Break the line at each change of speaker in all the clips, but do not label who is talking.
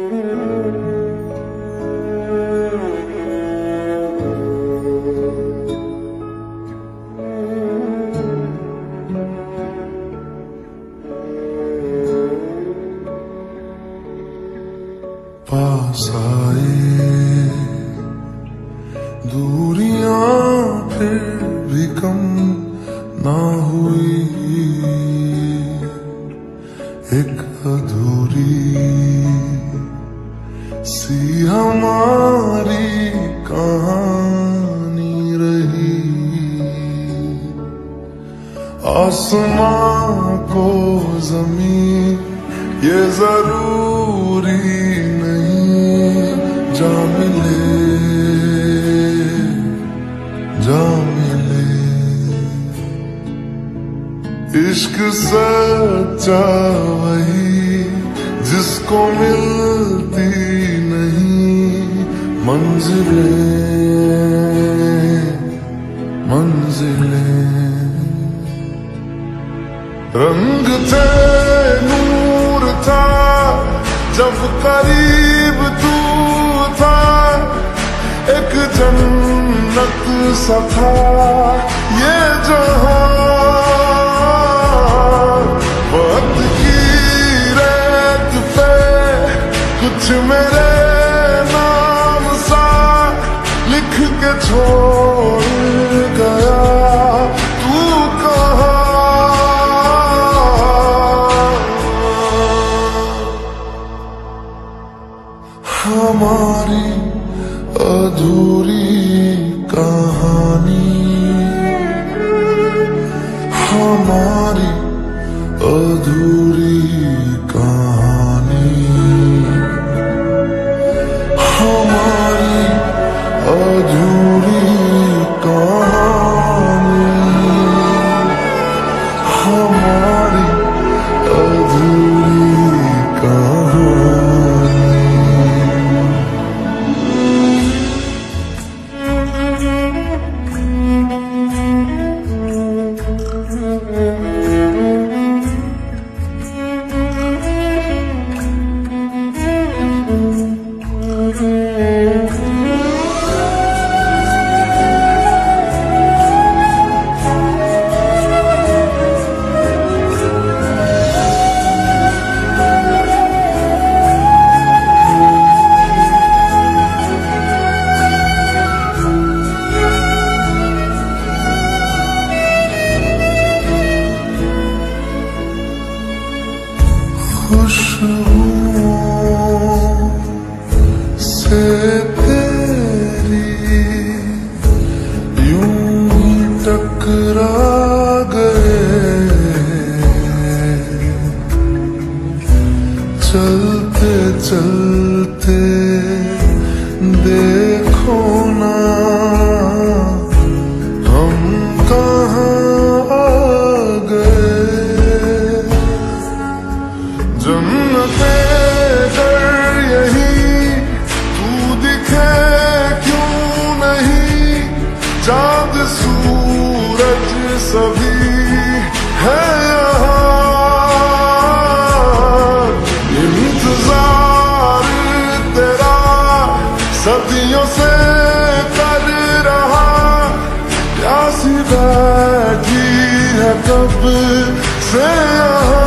पास आए दूरियां फिर भी कम ना हुई, एक अधूरी सी हमारी कहानी रही। आसमां को जमीन ये जरूरी नहीं, जा मिले जा मिले। इश्क सच्चा वही जिसको मिलती नहीं मंजिलें मंजिलें। रंग थे नूर था जब करीब तू था, एक जन्नत सा था ये जहां। वक्त की रेत पे कुछ मेरे नाम सा लिख के छोड़ गया तू कहाँ। हमारी अधूरी कहानी, हमारी अधूरी कहानी, हमारी अधूरी कहानी, हमारी अधूरी कहानी। खुशबुओं से तेरी यूं ही टकरा गए, चलते चलते देखो ना हम कहाँ आ गए। जन्नते डर यही तू दिखे क्यों नहीं, चाँद सूरज सभी है यहाँ। इंतजार तेरा सदियों से कर रहा, प्यासी बैठी है कब से यहाँ।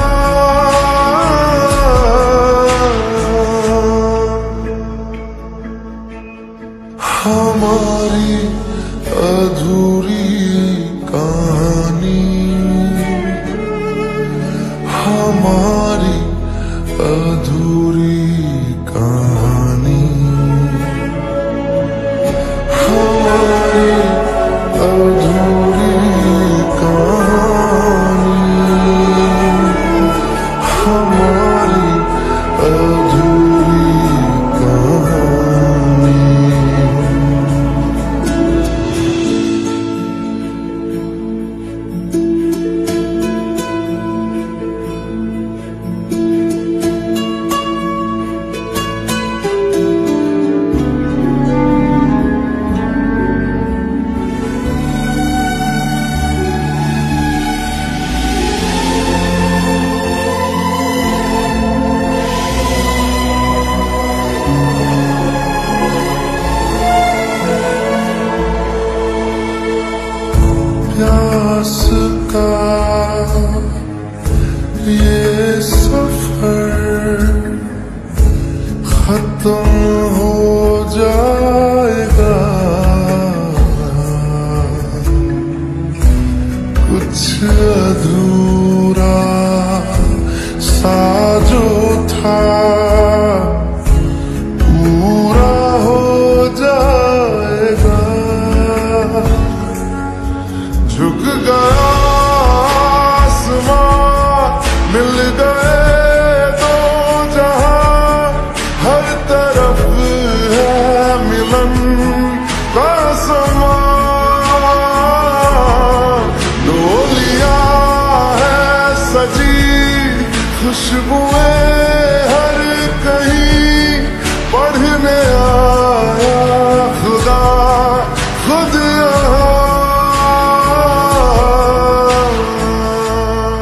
हमारी अधूरी कहानी, हमारी अधूरी कहानी, हमारी अधूरी कहानी, हमारी अधूरी कहानी। पूरा हो जाएगा। झुक गया आसमां, मिल गए दो जहां, हर तरफ है मिलन का समा। डोलियां है सजी, खुशबुएं हर कहीं, पढ़ने आया खुदा खुद यहाँ।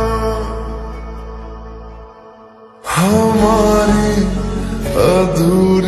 हमारी अधूरी